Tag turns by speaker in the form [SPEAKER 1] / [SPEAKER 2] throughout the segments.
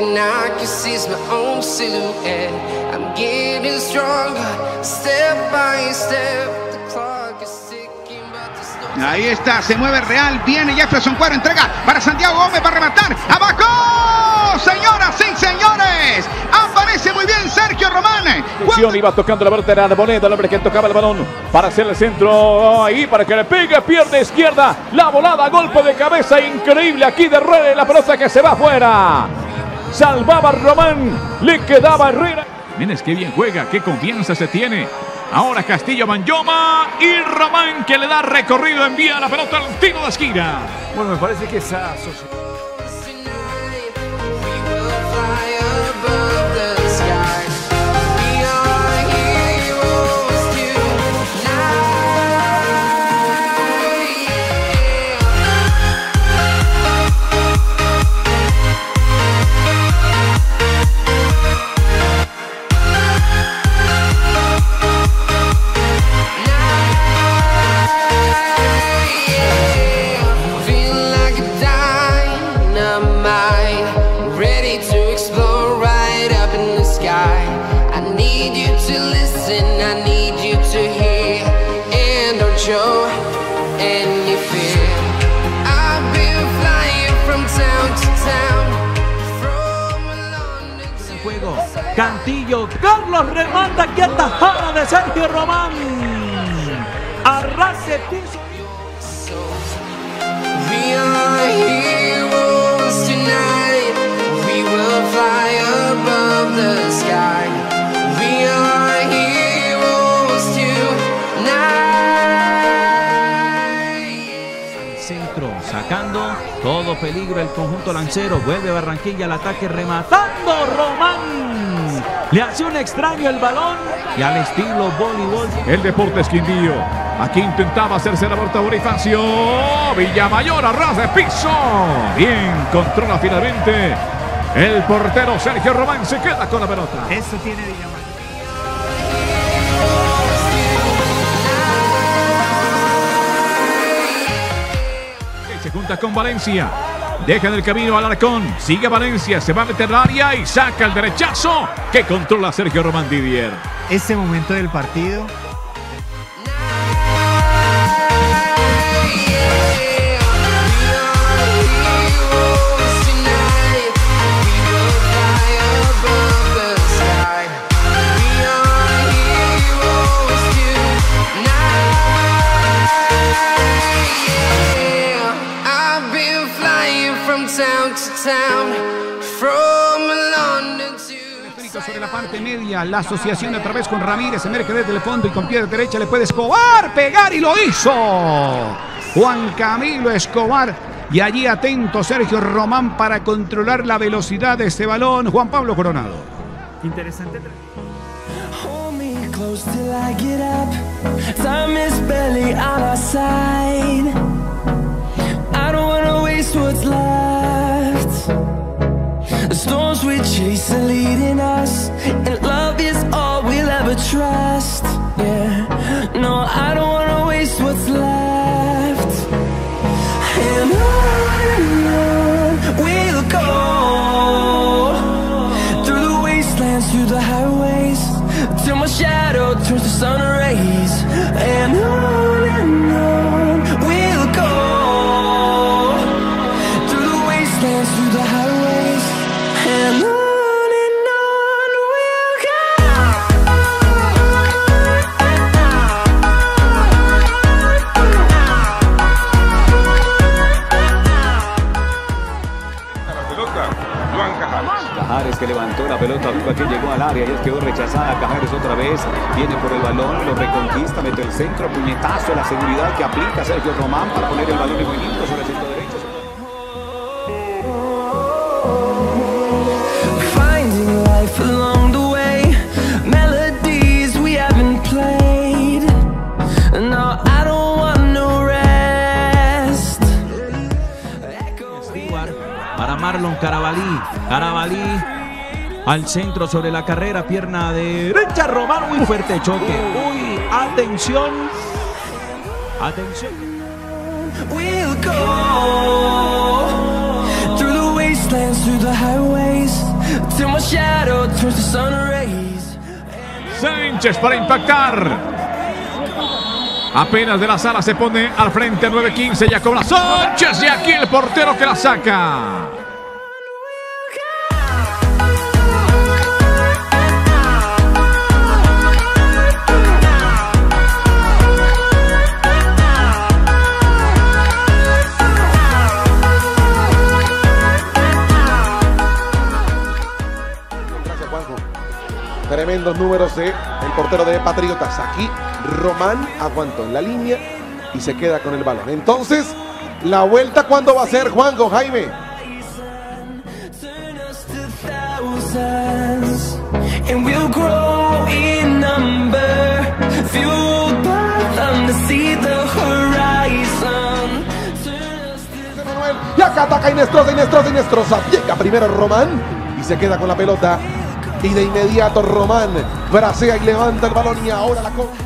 [SPEAKER 1] and I can see my own silhouette. I'm getting stronger, step by step. The clock is ticking, but there's no...
[SPEAKER 2] Ahí está, se mueve Real, viene Jefferson Cuadro, entrega para Santiago Gómez para rematar. ¡Abajo! Señoras y señores, aparece muy bien Sergio Román.
[SPEAKER 3] Iba tocando la pelota, era Arboleda, el hombre que tocaba el balón para hacer el centro, ahí para que le pegue, pierna izquierda, la volada, golpe de cabeza increíble aquí de Herrera, la pelota que se va afuera. Salvaba Román, le quedaba Herrera.
[SPEAKER 4] Menes, qué bien juega, qué confianza se tiene. Ahora Castillo Manyoma y Román que le da recorrido, envía la pelota al tiro de esquina.
[SPEAKER 3] Bueno, me parece que esa asociación...
[SPEAKER 5] Cantillo, Carlos remanda, aquí atajada de Sergio Román. Arrase piso.
[SPEAKER 1] We are heroes tonight. We will fly above the sky. We are heroes tonight.
[SPEAKER 5] Centro, sacando todo peligro el conjunto lancero. Vuelve Barranquilla al ataque, rematando Román. Le hace un extraño el balón y al estilo voleibol.
[SPEAKER 4] El Deportes Quindío. Aquí intentaba hacerse la vuelta Bonifacio. Villamayor a ras de piso. Bien, controla finalmente. El portero Sergio Román se queda con la pelota.
[SPEAKER 5] Eso tiene Villamayor.
[SPEAKER 4] Se junta con Valencia. Deja en el camino al Alarcón. Sigue Valencia. Se va a meter al área y saca el derechazo que controla Sergio Román Didier.
[SPEAKER 6] Este momento del partido.
[SPEAKER 2] Sobre la parte media, la asociación otra vez con Ramírez, emerge desde el fondo y con pie de derecha le puede Escobar pegar y lo hizo Juan Camilo Escobar. Y allí atento Sergio Román para controlar la velocidad de este balón. Juan Pablo Coronado.
[SPEAKER 5] Interesante.
[SPEAKER 7] The storms we chase are leading us, and love is all we'll ever trust. Yeah, no, I don't wanna waste what's left. And on we'll go, through the wastelands, through the highways, till my shadow turns to sun rays. And on we'll go, through the wastelands, through the highways. And on we'll
[SPEAKER 3] Cajares que levantó la pelota arriba, que llegó al área y quedó rechazada. Cajares otra vez viene por el balón, lo reconquista, mete el centro, puñetazo, la seguridad que aplica Sergio Román para poner el balón en movimiento sobre el centro derecho.
[SPEAKER 7] finding life along the way, melodies we haven't played. No, I don't want no rest.
[SPEAKER 5] Para Marlon Carabalí. Carabalí al centro sobre la carrera, pierna derecha, Román, muy fuerte choque. Uy, atención. Atención.
[SPEAKER 7] We'll go through the wastelands, through the highways, till my shadow turns to sun rays.
[SPEAKER 4] Sánchez para impactar. Apenas de la sala se pone al frente, 9-15, ya cobra Sánchez y aquí el portero que la saca.
[SPEAKER 8] Tremendos números de el portero de Patriotas. Aquí Román aguantó en la línea y se queda con el balón. Entonces, la vuelta, ¿cuándo va a ser, Juanjo, Jaime? Y acá ataca Inestrosa. Llega primero Román y se queda con la pelota. Y de inmediato Román bracea y levanta el balón y ahora la coge.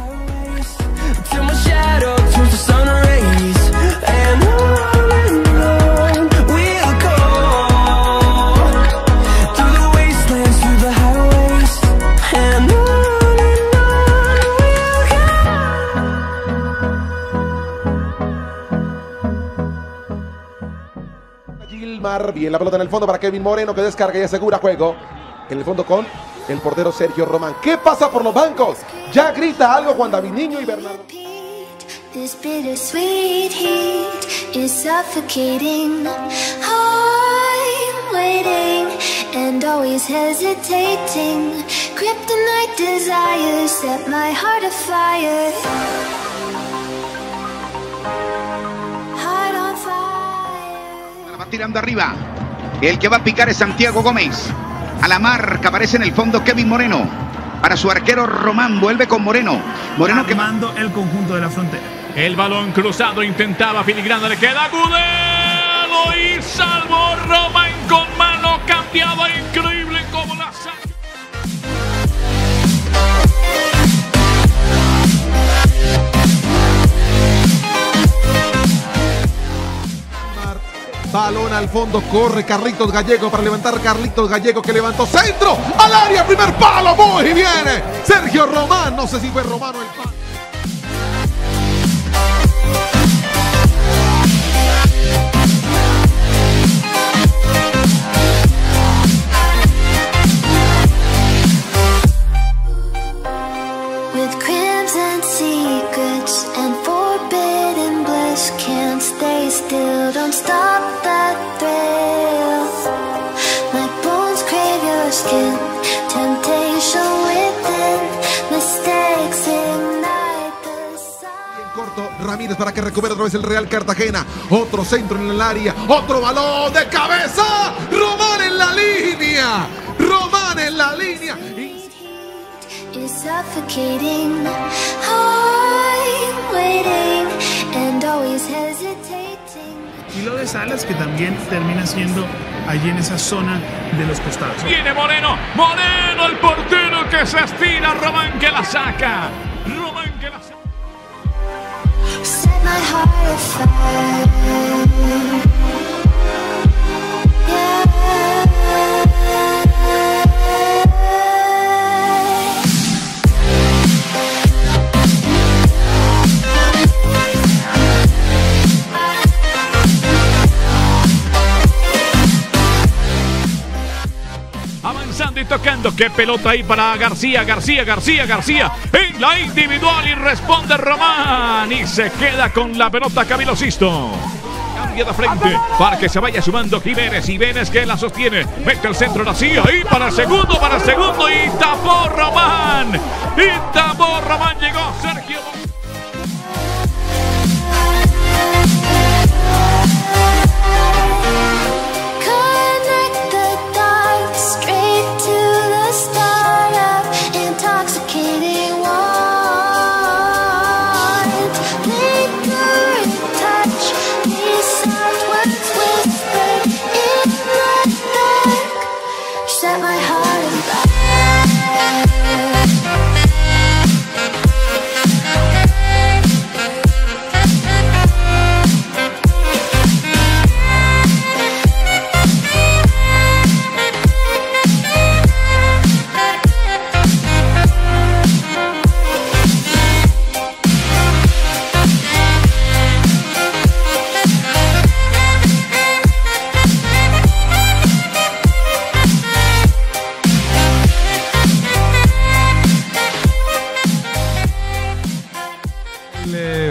[SPEAKER 8] Gilmar, bien la pelota en el fondo para Kevin Moreno que descarga y asegura juego. En el fondo con el portero Sergio Román. ¿Qué pasa por los bancos? Ya grita algo Juan David Niño y Bernardo.
[SPEAKER 9] This bittersweet heat is suffocating. I'm waiting and always hesitating. Kryptonite desires set my heart afire. Heart on fire.
[SPEAKER 10] La va tirando arriba. El que va a picar es Santiago Gómez. A la marca aparece en el fondo Kevin Moreno. Para su arquero Román, vuelve con Moreno. Moreno
[SPEAKER 11] quemando el conjunto de la frontera.
[SPEAKER 4] El balón cruzado, intentaba filigrana, le queda Agudelo y salvó Román con mano cambiada, increíble como la saca.
[SPEAKER 8] Balón al fondo, corre Carlitos Gallego para levantar Carlitos Gallego que levantó centro al área, primer palo, muy bien. Sergio Román, no sé si fue Román o el palo.
[SPEAKER 9] With crimson secrets and forbidden bliss, can't stay still, don't stop that thrill. My bones crave your skin, temptation within, mistakes ignite the sun.
[SPEAKER 8] En corto, Ramírez para que recupere otra vez el Real Cartagena. Otro centro en el área, otro balón de cabeza. Román en la línea. Román en la línea.
[SPEAKER 9] Is suffocating. I'm waiting and always hesitating.
[SPEAKER 11] Y lo de Salas que también termina siendo allí en esa zona de los costados.
[SPEAKER 4] Viene Moreno, Moreno el portero que se estira, Román que la saca. Román que la saca.
[SPEAKER 9] Set my heart afire.
[SPEAKER 4] Avanzando y tocando, qué pelota ahí para García. En la individual y responde Román y se queda con la pelota Camilo Sisto. Cambia de frente para que se vaya sumando Jiménez que la sostiene, mete el centro García y para el segundo y tapó Román. Llegó Sergio.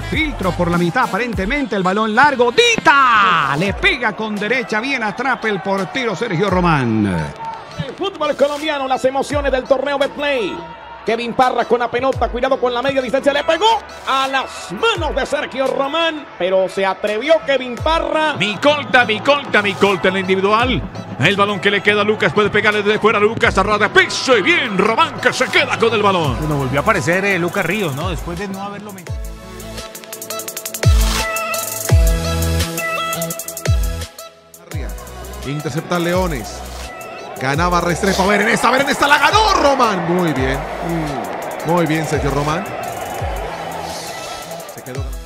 [SPEAKER 2] filtro por la mitad, aparentemente el balón largo. ¡Dita! Le pega con derecha, bien atrapa el portero Sergio Román.
[SPEAKER 3] El fútbol colombiano, las emociones del torneo Betplay. Kevin Parra con la pelota, cuidado con la media distancia, le pegó a las manos de Sergio Román, pero se atrevió Kevin Parra.
[SPEAKER 4] Mi colta en la individual. El balón que le queda a Lucas, puede pegarle desde fuera a Lucas, a ras de piso y bien, Román que se queda con el balón.
[SPEAKER 6] Bueno, volvió a aparecer Lucas Ríos, ¿no? Después de no haberlo metido.
[SPEAKER 8] Intercepta Leones. Ganaba Restrepo. A ver en esta la ganó Román. Muy bien. Muy bien, Sergio Román. Se quedó.